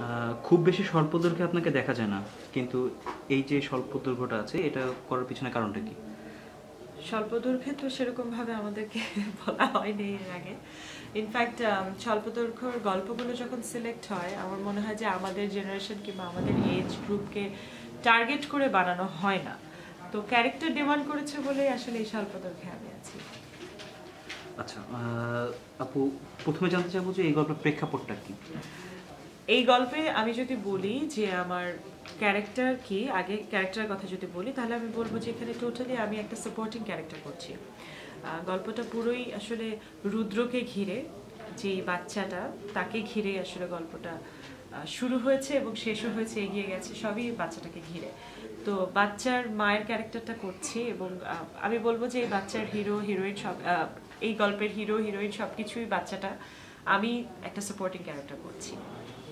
খুব বেশি স্বল্পদৈর্ঘ্যে আপনাকে দেখা যায় না, কিন্তু এই যে স্বল্পদৈর্ঘ্যটা আছে এটা করার পিছনে কারণটা কি? স্বল্পদৈর্ঘ্যে তো সেরকমভাবে আমাদেরকে বলা হয়নি এর আগে। ইনফ্যাক্ট স্বল্পদৈর্ঘ্যর গল্পগুলো যখন সিলেক্ট হয় আমার মনে হয় যে আমাদের জেনারেশন কিংবা আমাদের এজ গ্রুপকে টার্গেট করে বানানো হয় না। তো ক্যারেক্টার ডিমান্ড করেছে বলেই আসলে এই স্বল্পদৈর্ঘ্যে আমি আছি। আচ্ছা, আপু, প্রথমে জানতে চাইবো যে এই গল্পের প্রেক্ষাপটটা কি? এই গল্পে আমি যদি বলি যে আমার ক্যারেক্টার কি, আগে ক্যারেক্টারের কথা যদি বলি তাহলে আমি বলবো যে এখানে টোটালি আমি একটা সাপোর্টিং ক্যারেক্টার করছি। গল্পটা পুরোই আসলে রুদ্রকে ঘিরে, যে বাচ্চাটা তাকে ঘিরে আসলে গল্পটা শুরু হয়েছে এবং শেষও হয়েছে, এগিয়ে গেছে সবই বাচ্চাটাকে ঘিরে। তো বাচ্চার মায়ের ক্যারেক্টারটা করছি এবং আমি বলবো যে এই বাচ্চার হিরো হিরোইন সব, এই গল্পের হিরো হিরোইন সব কিছুই বাচ্চাটা, আমি একটা সাপোর্টিং ক্যারেক্টার করছি।